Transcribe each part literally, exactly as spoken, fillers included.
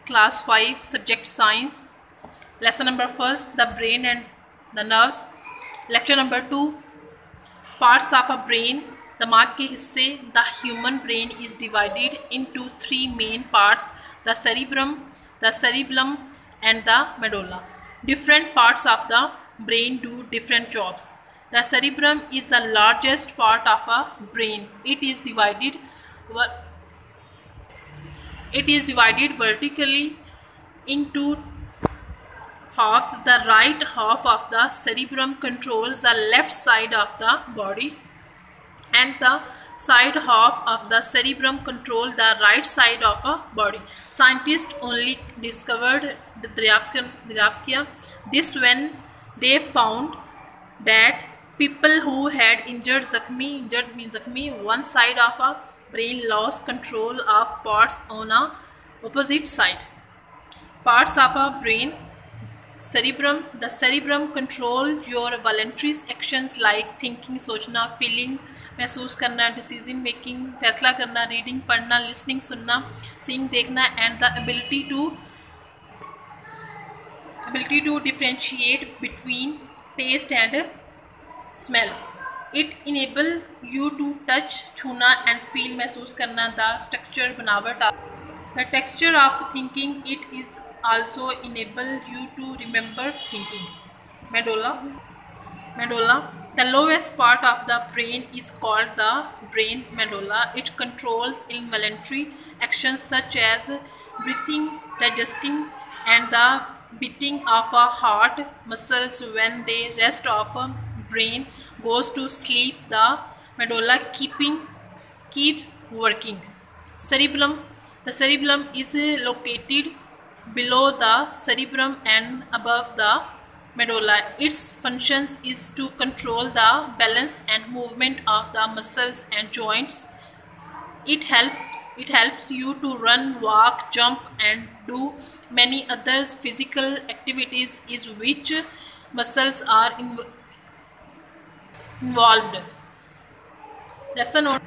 Class five, Subject Science. Lesson number first, the brain and the nerves. Lecture number two, parts of a brain. दिमाग के हिस्से. The human brain is divided into three main parts: the cerebrum, the cerebellum, and the medulla. Different parts of the brain do different jobs. The cerebrum is the largest part of a brain. It is divided. It is divided vertically into halves. The right half of the cerebrum controls the left side of the body, and the side half of the cerebrum control the right side of a body. Scientists only discovered the दरियाफ्त किया this when they found that people who had injured zakhmi injured means zakhmi one side of a brain lost control of parts on a opposite side. Parts of a brain. Cerebrum. The cerebrum control your voluntary actions like thinking, सोचना, feeling, महसूस करना, decision making, फैसला करना, reading, पढ़ना, listening, सुनना, seeing, देखना, and the ability to ability to differentiate between taste and smell. It enables you to touch, छूना, and feel, महसूस करना. The structure, बनावट. The texture of thinking. It is also enable you to remember thinking. Medulla. Medulla. The lowest part of the brain is called the brain medulla. It controls involuntary actions such as breathing, digesting, and the beating of a heart. Muscles, when the rest of a brain goes to sleep, the medulla keeping keeps working. Cerebellum. The cerebellum is located below the cerebrum and above the medulla. Its functions is to control the balance and movement of the muscles and joints. It helps it helps you to run, walk, jump, and do many other physical activities in which muscles are inv involved. Lesson on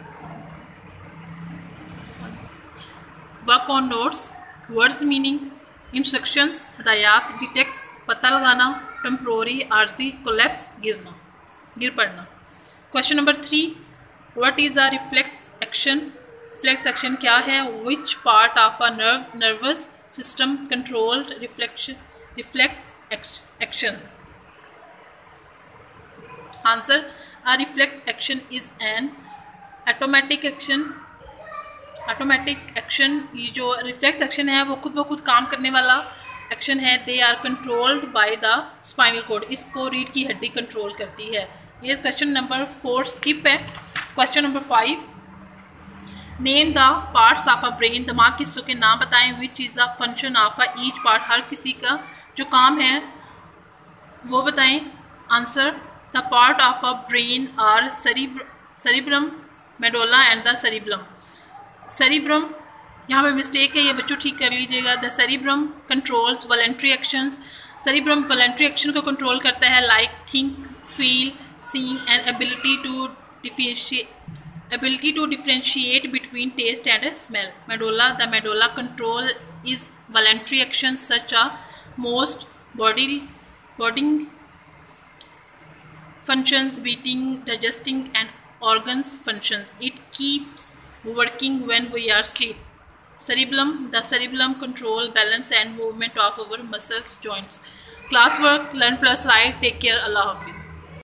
work on notes. Words meaning, instructions, हदायत, detects, पता लगाना, temporary, आरजी, collapse, गिरना, गिर पड़ना. Question number three, what is a reflex action. Reflex action क्या है? Which part of a nerve nervous system controlled reflection reflex action. Answer, a reflex action is an automatic action. Automatic action, ये जो reflex action है वो खुद ब खुद काम करने वाला एक्शन है. They are controlled by the spinal cord. इसको रीढ़ की हड्डी कंट्रोल करती है. ये क्वेश्चन नंबर फोर स्किप है. Question number five, name the parts of a brain. दिमाग के हिस्सों के नाम बताएं. Which is a function of a each part. हर किसी का जो काम है वो बताएं. Answer, the part of a brain are cerebrum, medulla and the cerebrum. Cerebrum, यहाँ पे मिस्टेक है, ये बच्चों ठीक कर लीजिएगा. The cerebrum controls voluntary actions. Cerebrum voluntary action को कंट्रोल करता है like think, feel, seeing and ability to differentiate ability to differentiate between taste and smell. Medulla. The medulla control is voluntary action such a most body bodily functions, beating, digesting, and organs functions. It keeps working when we are asleep. Cerebellum. The cerebellum control balance and movement of our muscles, joints. Classwork, learn plus write. Take care. Allah Hafiz.